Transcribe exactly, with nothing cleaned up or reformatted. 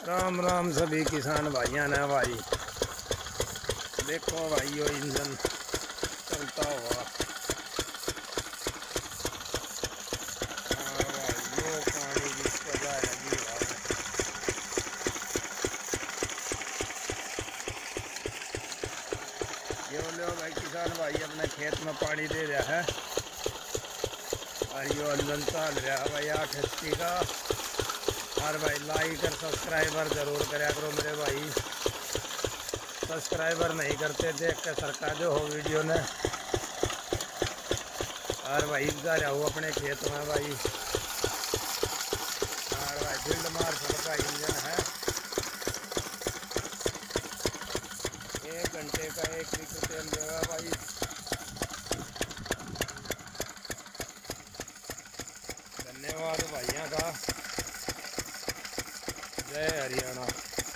राम राम सभी किसान भाइयों ने भाई। देखो भाई यो इंजन चलता हुआ। हाँ भाई यो पानी की सजा लगी हुआ है। यो लो भाई किसान भाई अपने खेत में पानी दे रहा है और यो इंजन चल रहा है भाई आठ एच पी का। और भाई लाइक और सब्सक्राइबर जरूर करा करो मेरे भाई। सब्सक्राइबर नहीं करते देख के सरकार जो हो वीडियो ने। और भाई जा रहा हूँ अपने खेत में भाई। और भाई फील्ड मार्शल का इंजन है। एक घंटे का एक लीटर तेल देगा भाई। धन्यवाद भाइयों का। जय हरियाणा।